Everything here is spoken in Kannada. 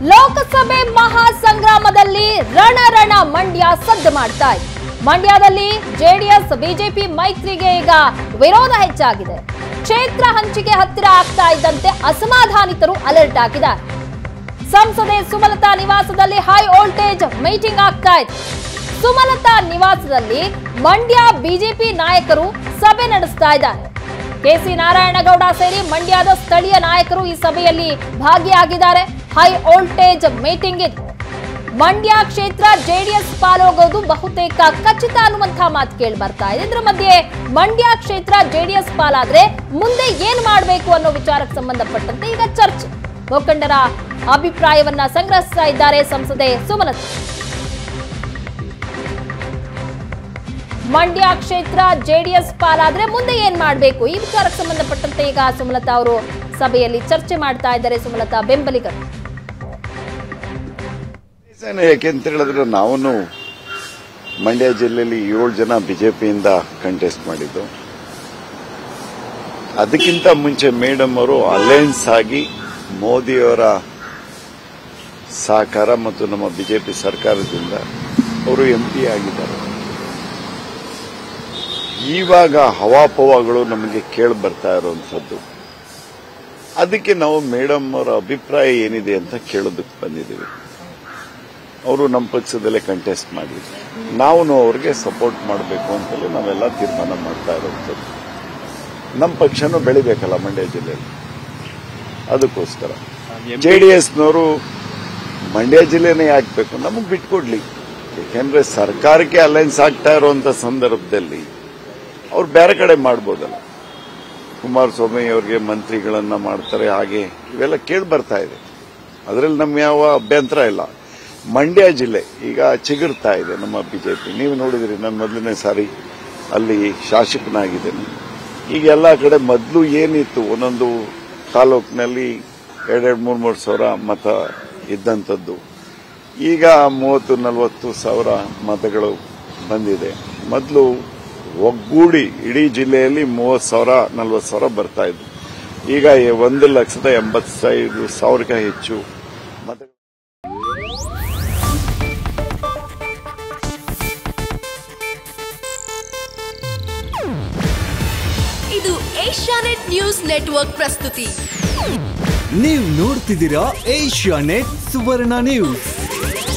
ಲೋಕಸಭೆ ಮಹಾಸಂಗ್ರಾಮದಲ್ಲಿ ರಣ ಮಂಡ್ಯ ಸದ್ದು ಮಾಡ್ತಾ ಇದೆ. ಮಂಡ್ಯದಲ್ಲಿ ಜೆಡಿಎಸ್ ಬಿಜೆಪಿ ಮೈತ್ರಿಗೆ ಈಗ ವಿರೋಧ ಹೆಚ್ಚಾಗಿದೆ. ಕ್ಷೇತ್ರ ಹಂಚಿಕೆ ಹತ್ತಿರ ಆಗ್ತಾ ಇದ್ದಂತೆ ಅಸಮಾಧಾನಿತರು ಅಲರ್ಟ್ ಆಗಿದ್ದಾರೆ. ಸಂಸದೆ ಸುಮಲತಾ ನಿವಾಸದಲ್ಲಿ ಹೈ ವೋಲ್ಟೇಜ್ ಮೀಟಿಂಗ್ ಆಗ್ತಾ ಇದೆ. ಸುಮಲತಾ ನಿವಾಸದಲ್ಲಿ ಮಂಡ್ಯ ಬಿಜೆಪಿ ನಾಯಕರು ಸಭೆ ನಡೆಸ್ತಾ ಇದ್ದಾರೆ. ಕೆಸಿ ನಾರಾಯಣಗೌಡ ಸೇರಿ ಮಂಡ್ಯದ ಸ್ಥಳೀಯ ನಾಯಕರು ಈ ಸಭೆಯಲ್ಲಿ ಭಾಗಿಯಾಗಿದ್ದಾರೆ. ಹೈ ವೋಲ್ಟೇಜ್ ಮೀಟಿಂಗ್ ಇದೆ. ಮಂಡ್ಯ ಕ್ಷೇತ್ರ ಜೆಡಿಎಸ್ ಪಾಲೋಗೋದು ಬಹುತೇಕ ಖಚಿತ ಅನ್ನುವಂತಹ ಮಾತು ಕೇಳಿ ಬರ್ತಾ ಇದೆ. ಇದರ ಮಧ್ಯೆ ಮಂಡ್ಯ ಕ್ಷೇತ್ರ ಜೆಡಿಎಸ್ ಪಾಲಾದ್ರೆ ಮುಂದೆ ಏನ್ ಮಾಡಬೇಕು ಅನ್ನೋ ವಿಚಾರಕ್ಕೆ ಸಂಬಂಧಪಟ್ಟಂತೆ ಈಗ ಚರ್ಚೆ. ಮುಖಂಡರ ಅಭಿಪ್ರಾಯವನ್ನ ಸಂಗ್ರಹಿಸ್ತಾ ಇದ್ದಾರೆ ಸಂಸದೆ ಸುಮಲತಾ. ಮಂಡ್ಯ ಕ್ಷೇತ್ರ ಜೆಡಿಎಸ್ ಪಾಲಾದ್ರೆ ಮುಂದೆ ಏನ್ ಮಾಡಬೇಕು ಈ ವಿಚಾರಕ್ಕೆ ಸಂಬಂಧಪಟ್ಟಂತೆ ಈಗ ಸುಮಲತಾ ಅವರು ಸಭೆಯಲ್ಲಿ ಚರ್ಚೆ ಮಾಡ್ತಾ ಇದ್ದಾರೆ. ಸುಮಲತಾ ಬೆಂಬಲಿಗರು ಯಾಕೆಂತ ಹೇಳಿದ್ರೆ ನಾವು ಮಂಡ್ಯ ಜಿಲ್ಲೆಯಲ್ಲಿ 7 ಜನ ಬಿಜೆಪಿಯಿಂದ ಕಂಟೆಸ್ಟ್ ಮಾಡಿದ್ದು. ಅದಕ್ಕಿಂತ ಮುಂಚೆ ಮೇಡಮ್ ಅವರು ಅಲಯನ್ಸ್ ಆಗಿ ಮೋದಿಯವರ ಸಹಕಾರ ಮತ್ತು ನಮ್ಮ ಬಿಜೆಪಿ ಸರ್ಕಾರದಿಂದ ಅವರು ಎಂಪಿ ಆಗಿದ್ದಾರೆ. ಇವಾಗ ಹವಾಪವಾಗಳು ನಮಗೆ ಕೇಳಿ ಬರ್ತಾ ಇರುವಂಥದ್ದು. ಅದಕ್ಕೆ ನಾವು ಮೇಡಮ್ ಅವರ ಅಭಿಪ್ರಾಯ ಏನಿದೆ ಅಂತ ಕೇಳೋದಕ್ಕೆ ಬಂದಿದ್ದೀವಿ. ಅವರು ನಮ್ಮ ಪಕ್ಷದಲ್ಲೇ ಕಂಟೆಸ್ಟ್ ಮಾಡಿದ್ರು. ನಾವು ಅವ್ರಿಗೆ ಸಪೋರ್ಟ್ ಮಾಡಬೇಕು ಅಂತಲೇ ನಾವೆಲ್ಲ ತೀರ್ಮಾನ ಮಾಡ್ತಾ ಇರುವಂಥದ್ದು. ನಮ್ಮ ಪಕ್ಷನೂ ಬೆಳಿಬೇಕಲ್ಲ ಮಂಡ್ಯ ಜಿಲ್ಲೆಯಲ್ಲಿ. ಅದಕ್ಕೋಸ್ಕರ ಜೆಡಿಎಸ್ನವರು ಮಂಡ್ಯ ಜಿಲ್ಲೆನೇ ಹಾಕಬೇಕು, ನಮಗೆ ಬಿಟ್ಕೊಡ್ಲಿ. ಯಾಕೆಂದ್ರೆ ಸರ್ಕಾರಕ್ಕೆ ಅಲಯನ್ಸ್ ಆಗ್ತಾ ಇರುವಂತ ಸಂದರ್ಭದಲ್ಲಿ ಅವ್ರು ಬೇರೆ ಕಡೆ ಮಾಡ್ಬೋದಲ್ಲ. ಕುಮಾರಸ್ವಾಮಿ ಅವರಿಗೆ ಮಂತ್ರಿಗಳನ್ನ ಮಾಡ್ತಾರೆ, ಹಾಗೆ ಇವೆಲ್ಲ ಕೇಳಿ ಬರ್ತಾ ಇದೆ. ಅದರಲ್ಲಿ ನಮ್ಮ ಯಾವ ಅಭ್ಯಂತರ ಇಲ್ಲ. ಮಂಡ್ಯ ಜಿಲ್ಲೆ ಈಗ ಚಿಗುರ್ತಾ ಇದೆ ನಮ್ಮ ಬಿಜೆಪಿ. ನೀವು ನೋಡಿದ್ರಿ, ನಾನು ಮೊದಲನೇ ಸಾರಿ ಅಲ್ಲಿ ಶಾಸಕನಾಗಿದ್ದೇನೆ. ಈಗ ಎಲ್ಲ ಕಡೆ ಮೊದಲು ಏನಿತ್ತು, ಒಂದೊಂದು ತಾಲೂಕಿನಲ್ಲಿ 2-3 ಸಾವಿರ ಮತ ಇದ್ದಂಥದ್ದು ಈಗ 30-40 ಸಾವಿರ ಮತಗಳು ಬಂದಿದೆ. ಮೊದಲು ಒಗ್ಗೂಡಿ ಇಡೀ ಜಿಲ್ಲೆಯಲ್ಲಿ 30,000-40 ಸಾವಿರ ಬರ್ತಾ ಇದ್ವು. ಈಗ 1,85,000ಕ್ಕೆ ಹೆಚ್ಚು ಮತಗಳು. ಇದು ಏಷ್ಯಾನೆಟ್ ನ್ಯೂಸ್ ನೆಟ್ವರ್ಕ್ ಪ್ರಸ್ತುತಿ. ನೀವು ನೋಡ್ತಿದ್ದೀರಾ ಏಷ್ಯಾನೆಟ್ ಸುವರ್ಣ ನ್ಯೂಸ್.